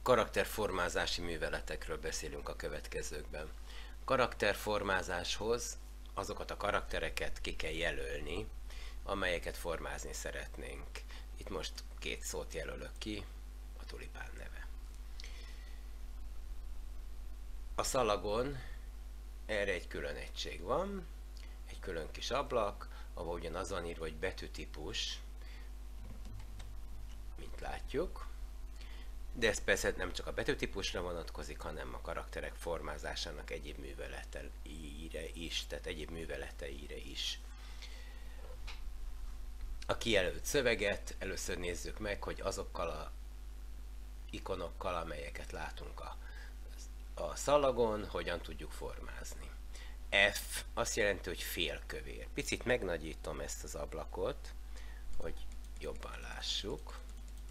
Karakterformázási műveletekről beszélünk a következőkben. Karakterformázáshoz azokat a karaktereket ki kell jelölni, amelyeket formázni szeretnénk. Itt most két szót jelölök ki, a tulipán neve. A szalagon erre egy külön egység van, egy külön kis ablak, ahol ugyanaz van írva, hogy betűtípus, mint látjuk. De ez persze nem csak a betűtípusra vonatkozik, hanem a karakterek formázásának egyéb műveleteire is, tehát egyéb műveleteire is. A kijelölt szöveget először nézzük meg, hogy azokkal a ikonokkal, amelyeket látunk a szalagon, hogyan tudjuk formázni. F azt jelenti, hogy félkövér. Picit megnagyítom ezt az ablakot, hogy jobban lássuk.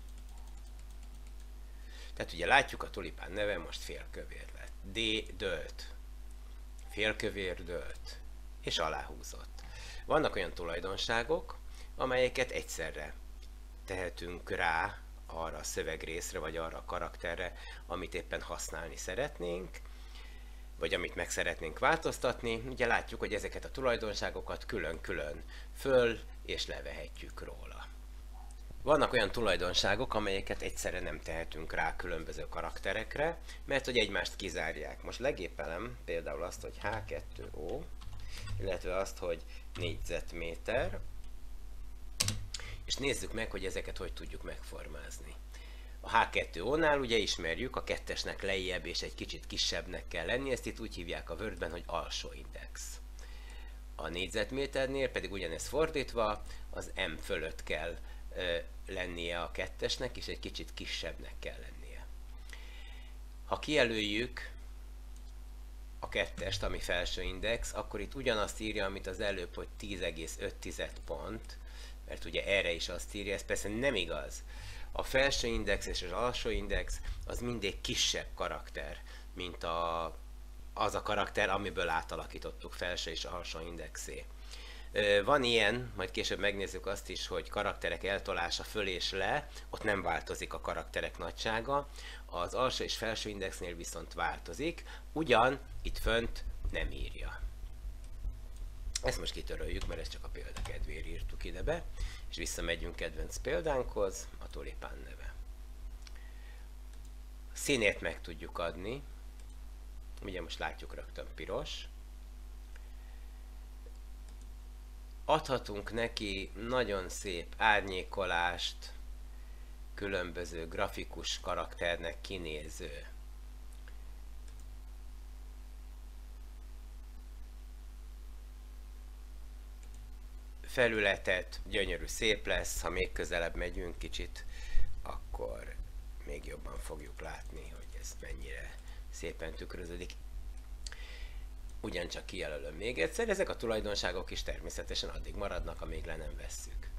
Tehát ugye látjuk, a tulipán neve most félkövér lett. D dőlt. Félkövér dőlt. És aláhúzott. Vannak olyan tulajdonságok, amelyeket egyszerre tehetünk rá arra a szövegrészre, vagy arra a karakterre, amit éppen használni szeretnénk, vagy amit meg szeretnénk változtatni. Ugye látjuk, hogy ezeket a tulajdonságokat külön-külön föl és levehetjük róla. Vannak olyan tulajdonságok, amelyeket egyszerre nem tehetünk rá különböző karakterekre, mert hogy egymást kizárják. Most legépelem például azt, hogy H2O, illetve azt, hogy négyzetméter, és nézzük meg, hogy ezeket hogy tudjuk megformázni. A H2O-nál ugye ismerjük, a kettesnek lejjebb és egy kicsit kisebbnek kell lenni, ezt itt úgy hívják a Wordben, hogy alsó index. A négyzetméternél pedig ugyanez fordítva, az M fölött kell lennie a kettesnek, és egy kicsit kisebbnek kell lennie. Ha kijelöljük a kettest, ami felső index, akkor itt ugyanazt írja, amit az előbb, hogy 10,5 pont, mert ugye erre is azt írja, ez persze nem igaz. A felső index és az alsó index az mindig kisebb karakter, mint az a karakter, amiből átalakítottuk felső és alsó indexé. Van ilyen, majd később megnézzük azt is, hogy karakterek eltolása föl és le, ott nem változik a karakterek nagysága, az alsó és felső indexnél viszont változik, ugyan itt fönt nem írja. Ezt most kitöröljük, mert ezt csak a példa kedvéért írtuk ide be, és visszamegyünk kedvenc példánkhoz, a tulipán neve. Színét meg tudjuk adni, ugye most látjuk rögtön piros. Adhatunk neki nagyon szép árnyékolást, különböző grafikus karakternek kinéző felületet, gyönyörű, szép lesz, ha még közelebb megyünk kicsit, akkor még jobban fogjuk látni, hogy ez mennyire szépen tükröződik. Ugyancsak kijelölöm még egyszer, ezek a tulajdonságok is természetesen addig maradnak, amíg le nem vesszük.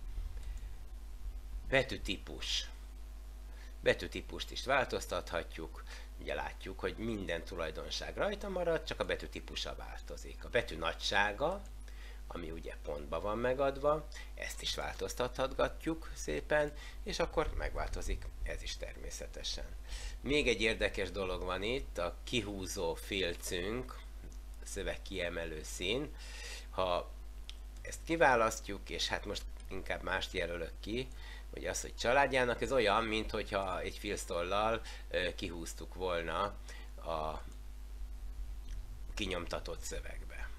Betűtípus. Betűtípust is változtathatjuk, ugye látjuk, hogy minden tulajdonság rajta marad, csak a betűtípusa változik. A betű nagysága, ami ugye pontba van megadva, ezt is változtathatjuk szépen, és akkor megváltozik ez is természetesen. Még egy érdekes dolog van itt, a kihúzó filcünk, szöveg kiemelő szín. Ha ezt kiválasztjuk, és hát most inkább mást jelölök ki, hogy az, hogy családjának, ez olyan, mint hogyha egy filctollal kihúztuk volna a kinyomtatott szövegbe.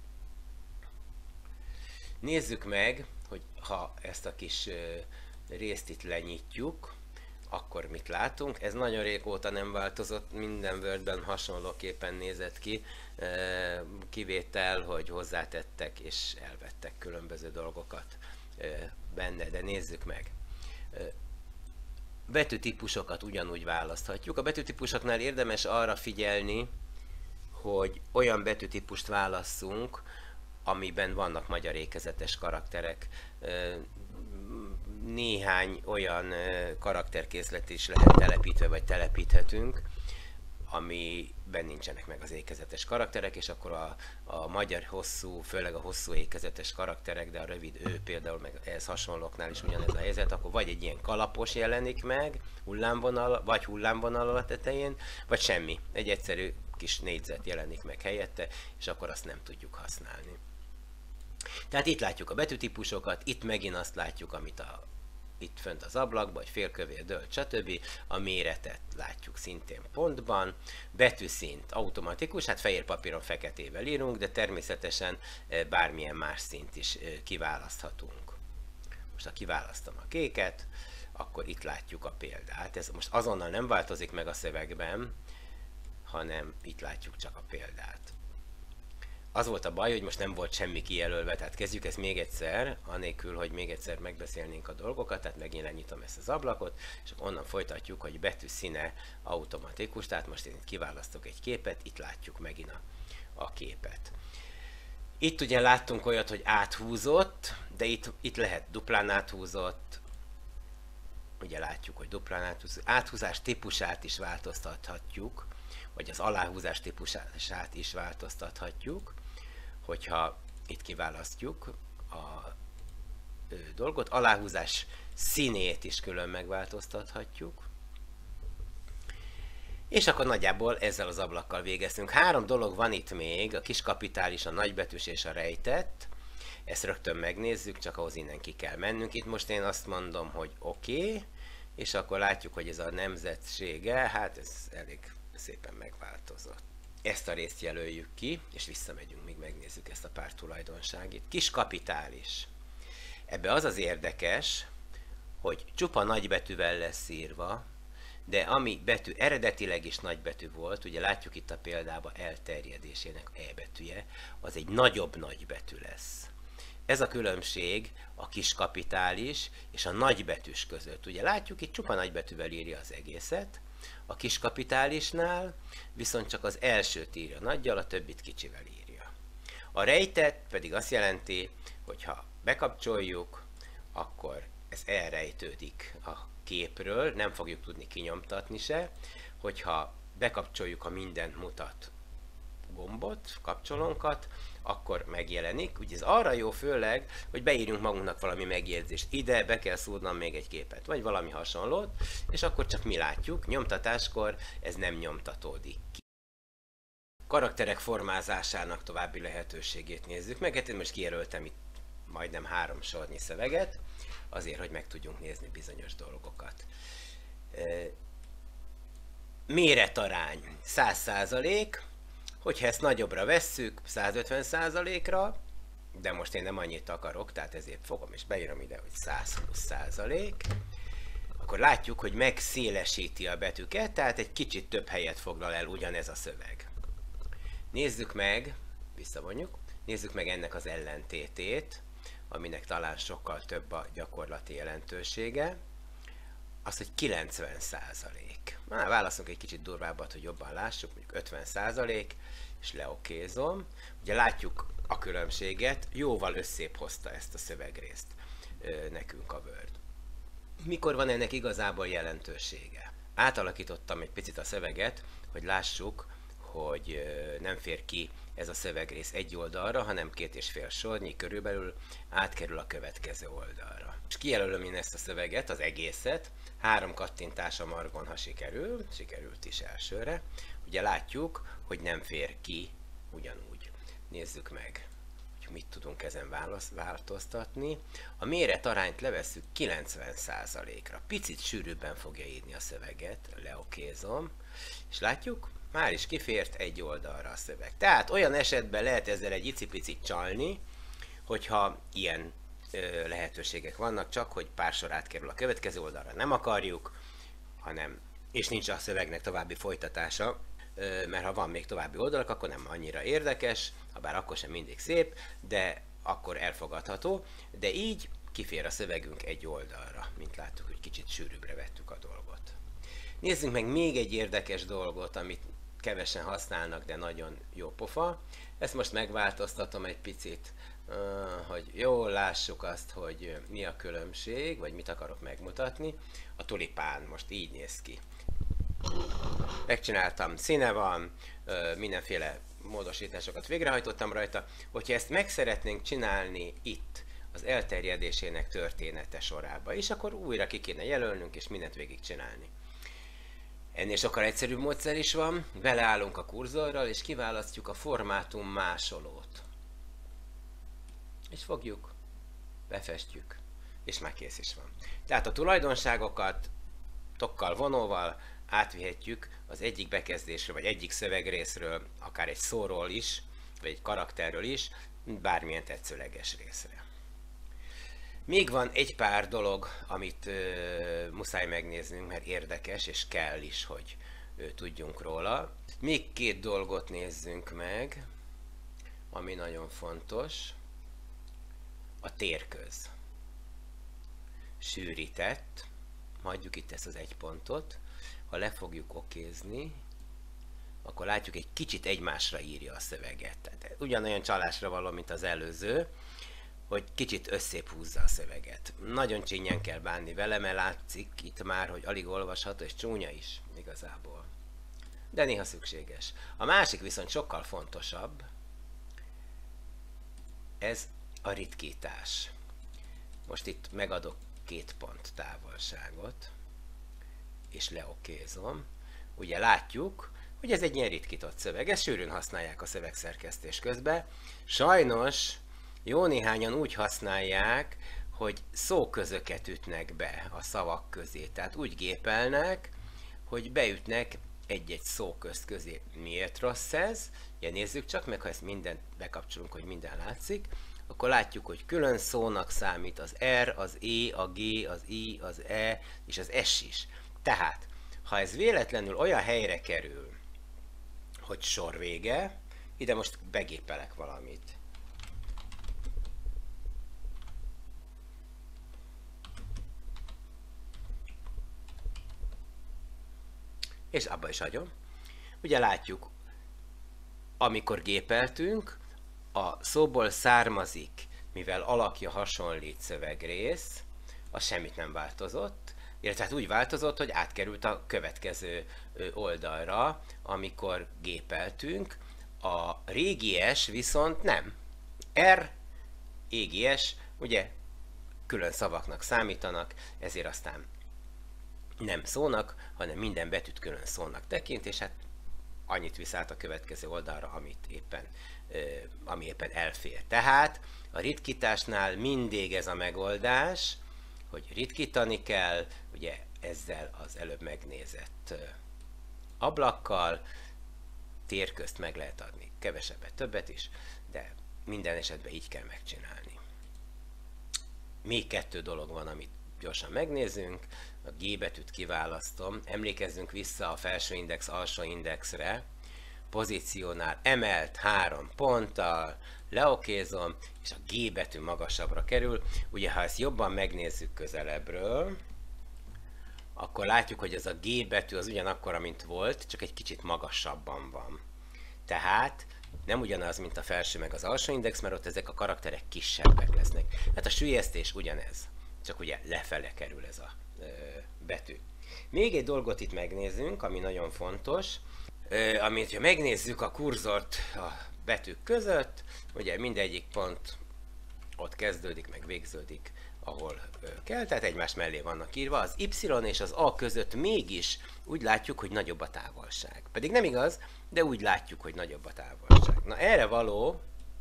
Nézzük meg, hogy ha ezt a kis részt itt lenyitjuk, akkor mit látunk? Ez nagyon régóta nem változott, minden Wordben hasonlóképpen nézett ki, kivétel, hogy hozzátettek és elvettek különböző dolgokat benne, de nézzük meg. Betűtípusokat ugyanúgy választhatjuk. A betűtípusoknál érdemes arra figyelni, hogy olyan betűtípust válasszunk, amiben vannak magyar ékezetes karakterek. Néhány olyan karakterkészlet is lehet telepítve, vagy telepíthetünk, amiben nincsenek meg az ékezetes karakterek, és akkor a magyar hosszú, főleg a hosszú ékezetes karakterek, de a rövid ő például, meg ehhez hasonlóknál is ugyanez a helyzet, akkor vagy egy ilyen kalapos jelenik meg, hullámvonal a tetején, vagy semmi. Egy egyszerű kis négyzet jelenik meg helyette, és akkor azt nem tudjuk használni. Tehát itt látjuk a betűtípusokat, itt megint azt látjuk, amit itt fönt az ablakban, vagy félkövér, dölt, stb. A méretet látjuk szintén pontban. Betűszint automatikus, hát fehér papíron feketével írunk, de természetesen bármilyen más szint is kiválaszthatunk. Most ha kiválasztom a kéket, akkor itt látjuk a példát. Ez most azonnal nem változik meg a szövegben, hanem itt látjuk csak a példát. Az volt a baj, hogy most nem volt semmi kijelölve, tehát kezdjük ezt még egyszer, anélkül, hogy még egyszer megbeszélnénk a dolgokat, tehát megint lenyitom ezt az ablakot, és onnan folytatjuk, hogy betű színe automatikus, tehát most én itt kiválasztok egy képet, itt látjuk megint a képet. Itt ugye láttunk olyat, hogy áthúzott, de itt lehet duplán áthúzott, ugye látjuk, hogy duplán áthúzott, áthúzás típusát is változtathatjuk, vagy az aláhúzás típusát is változtathatjuk, hogyha itt kiválasztjuk a dolgot, aláhúzás színét is külön megváltoztathatjuk, és akkor nagyjából ezzel az ablakkal végeztünk. 3 dolog van itt még, a kiskapitális, a nagybetűs és a rejtett, ezt rögtön megnézzük, csak ahhoz innen ki kell mennünk. Itt most én azt mondom, hogy oké, és akkor látjuk, hogy ez a nemzetsége, hát ez elég szépen megváltozott. Ezt a részt jelöljük ki, és visszamegyünk, míg megnézzük ezt a pár tulajdonságit. Kiskapitális. Ebbe az az érdekes, hogy csupa nagybetűvel lesz írva, de ami betű eredetileg is nagybetű volt, ugye látjuk itt a példában elterjedésének E betűje, az egy nagyobb nagybetű lesz. Ez a különbség a kiskapitális és a nagybetűs között. Ugye látjuk, itt csupa nagybetűvel írja az egészet, a kiskapitálisnál viszont csak az elsőt írja nagyjal, a többit kicsivel írja. A rejtett pedig azt jelenti, hogy ha bekapcsoljuk, akkor ez elrejtődik a képről, nem fogjuk tudni kinyomtatni se, hogyha bekapcsoljuk a mindent mutat gombot, kapcsolónkat, akkor megjelenik. Ugye ez arra jó főleg, hogy beírjunk magunknak valami megjegyzést. Ide be kell szúrnom még egy képet, vagy valami hasonlót, és akkor csak mi látjuk. Nyomtatáskor ez nem nyomtatódik ki. Karakterek formázásának további lehetőségét nézzük meg. Hát én most kijelöltem itt majdnem 3 sornyi szöveget, azért, hogy meg tudjunk nézni bizonyos dolgokat. Méretarány 100%, hogyha ezt nagyobbra vesszük 150%-ra, de most én nem annyit akarok, tehát ezért fogom és beírom ide, hogy 120%, akkor látjuk, hogy megszélesíti a betűket, tehát egy kicsit több helyet foglal el ugyanez a szöveg. Nézzük meg, visszavonjuk, nézzük meg ennek az ellentétét, aminek talán sokkal több a gyakorlati jelentősége, az, hogy 90%. Válaszolunk egy kicsit durvábbat, hogy jobban lássuk, mondjuk 50%, és leokézom. Ugye látjuk a különbséget, jóval összébb hozta ezt a szövegrészt nekünk a Word. Mikor van ennek igazából jelentősége? Átalakítottam egy picit a szöveget, hogy lássuk, hogy nem fér ki ez a szövegrész egy oldalra, hanem 2,5 sornyi körülbelül átkerül a következő oldalra. És kijelölöm én ezt a szöveget, az egészet, 3 kattintás a margon, ha sikerült is elsőre. Ugye látjuk, hogy nem fér ki ugyanúgy. Nézzük meg, hogy mit tudunk ezen változtatni. A méretarányt levesszük 90%-ra. Picit sűrűbben fogja írni a szöveget, leokézom, és látjuk, már is kifért egy oldalra a szöveg. Tehát olyan esetben lehet ezzel egy icipicit csalni, hogyha ilyen lehetőségek vannak, csak hogy pár sor átkerül a következő oldalra, nem akarjuk, és nincs a szövegnek további folytatása, mert ha van még további oldalak, akkor nem annyira érdekes, habár akkor sem mindig szép, de akkor elfogadható, de így kifér a szövegünk egy oldalra, mint láttuk, hogy kicsit sűrűbbre vettük a dolgot. Nézzünk meg még egy érdekes dolgot, amit kevesen használnak, de nagyon jó pofa. Ezt most megváltoztatom egy picit, hogy jól lássuk azt, hogy mi a különbség, vagy mit akarok megmutatni. A tulipán most így néz ki. Megcsináltam, színe van, mindenféle módosításokat végrehajtottam rajta. Hogyha ezt meg szeretnénk csinálni itt, az elterjedésének története sorába is, akkor újra ki kéne jelölnünk, és mindent végigcsinálni. Ennél sokkal egyszerűbb módszer is van, beleállunk a kurzorral, és kiválasztjuk a formátum másolót. És fogjuk, befestjük, és már kész is van. Tehát a tulajdonságokat tokkal, vonóval átvihetjük az egyik bekezdésről, vagy egyik szövegrészről, akár egy szóról is, vagy egy karakterről is, bármilyen tetszőleges részre. Még van egy pár dolog, amit muszáj megnéznünk, mert érdekes, és kell is, hogy tudjunk róla. Még két dolgot nézzünk meg, ami nagyon fontos. A térköz. Sűrített. Hagyjuk itt ezt az egy pontot. Ha le fogjuk okézni, akkor látjuk, egy kicsit egymásra írja a szöveget. Tehát ugyanolyan csalásra való, mint az előző, hogy kicsit összép húzza a szöveget. Nagyon csínyen kell bánni vele, mert látszik itt már, hogy alig olvasható, és csúnya is igazából. De néha szükséges. A másik viszont sokkal fontosabb, ez a ritkítás. Most itt megadok 2 pont távolságot, és leokézom. Ugye látjuk, hogy ez egy ilyen ritkított szöveg. Ezt sűrűn használják a szövegszerkesztés közben. Sajnos jó néhányan úgy használják, hogy szóközöket ütnek be a szavak közé. Tehát úgy gépelnek, hogy beütnek egy-egy szóközt közé. Miért rossz ez? Ja, nézzük csak meg, ha ezt mindent bekapcsolunk, hogy minden látszik, akkor látjuk, hogy külön szónak számít az R, az E, a G, az I, az E és az S is. Tehát, ha ez véletlenül olyan helyre kerül, hogy sor vége, ide most begépelek valamit. És abba is hagyom. Ugye látjuk, amikor gépeltünk, a szóból származik, mivel alakja hasonlít szövegrész, az semmit nem változott, illetve hát úgy változott, hogy átkerült a következő oldalra, amikor gépeltünk. A régi S viszont nem. R, EGS, ugye külön szavaknak számítanak, ezért aztán nem szónak, hanem minden betűt külön szónak tekint, és hát annyit visz át a következő oldalra, ami éppen elfér. Tehát a ritkításnál mindig ez a megoldás, hogy ritkítani kell, ugye ezzel az előbb megnézett ablakkal, térközt meg lehet adni, kevesebbet, többet is, de minden esetben így kell megcsinálni. Még 2 dolog van, amit gyorsan megnézzünk. A G betűt kiválasztom, emlékezzünk vissza a felső index, alsó indexre, pozíciónál emelt 3 ponttal, leokézom, és a G betű magasabbra kerül. Ugye, ha ezt jobban megnézzük közelebbről, akkor látjuk, hogy ez a G betű az ugyanakkora, mint volt, csak egy kicsit magasabban van. Tehát nem ugyanaz, mint a felső meg az alsó index, mert ott ezek a karakterek kisebbek lesznek. Hát a süllyesztés ugyanez, csak ugye lefele kerül ez a betű. Még egy dolgot itt megnézzünk, ami nagyon fontos, amit ha megnézzük a kurzort a betűk között, ugye mindegyik pont ott kezdődik, meg végződik, ahol kell, tehát egymás mellé vannak írva. Az Y és az A között mégis úgy látjuk, hogy nagyobb a távolság. Pedig nem igaz, de úgy látjuk, hogy nagyobb a távolság. Na erre való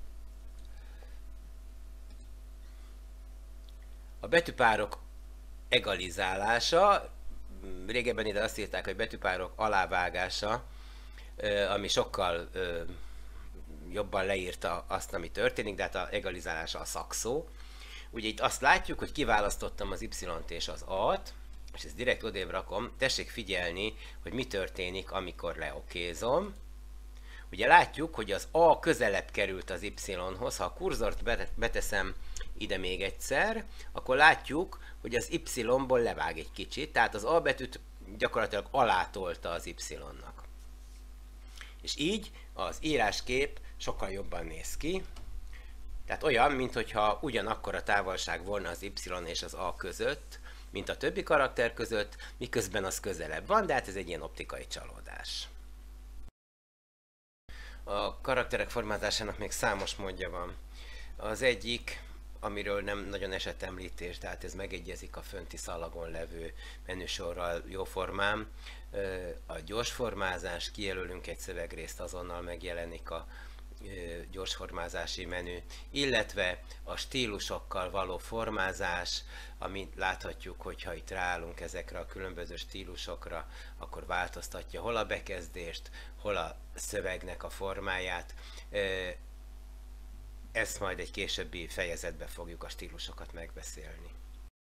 a betűpárok egalizálása, régebben ide azt írták, hogy betűpárok alávágása, ami sokkal jobban leírta azt, ami történik, de hát a egalizálása a szakszó. Ugye itt azt látjuk, hogy kiválasztottam az Y-t és az A-t, és ezt direkt odébb rakom, tessék figyelni, hogy mi történik, amikor leokézom. Ugye látjuk, hogy az A közelebb került az Y-hoz, ha a kurzort beteszem ide még egyszer, akkor látjuk, hogy az Y-ból levág egy kicsit, tehát az A betűt gyakorlatilag alátolta az Y-nak. És így az íráskép sokkal jobban néz ki. Tehát olyan, mintha ugyanakkor a távolság volna az Y és az A között, mint a többi karakter között, miközben az közelebb van, de hát ez egy ilyen optikai csalódás. A karakterek formázásának még számos módja van. Az egyik, amiről nem nagyon esett említés, tehát ez megegyezik a fönti szalagon levő menüsorral jóformán. A gyorsformázás, kijelölünk egy szövegrészt, azonnal megjelenik a gyorsformázási menü, illetve a stílusokkal való formázás, amit láthatjuk, hogyha itt ráállunk ezekre a különböző stílusokra, akkor változtatja hol a bekezdést, hol a szövegnek a formáját. Ezt majd egy későbbi fejezetben fogjuk a stílusokat megbeszélni.